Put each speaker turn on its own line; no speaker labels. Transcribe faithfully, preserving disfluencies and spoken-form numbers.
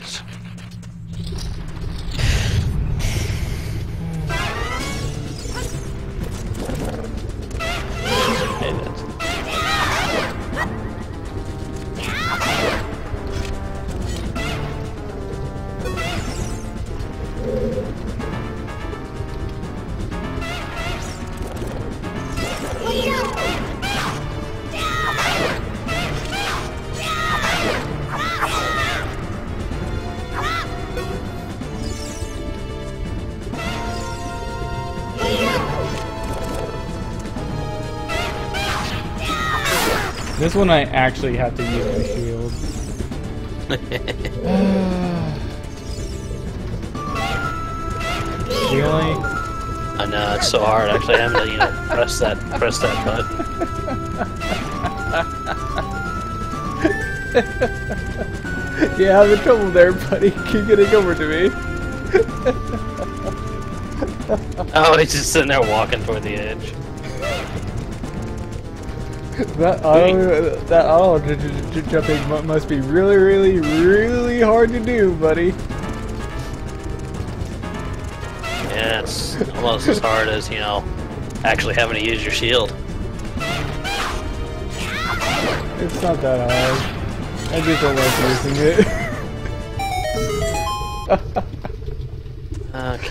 works.
This one I actually have to use my shield. Really?
I know, it's so hard actually having to, you know, press that press that button.
Yeah, I'm in trouble there, buddy. Keep getting over to me.
Oh, he's just sitting there walking toward the edge.
That auto, that auto j j j jumping mu must be really, really, really hard to do, buddy.
Yeah, it's almost as hard as, you know, actually having to use your shield.
It's not that hard. I just don't like using it.
Okay.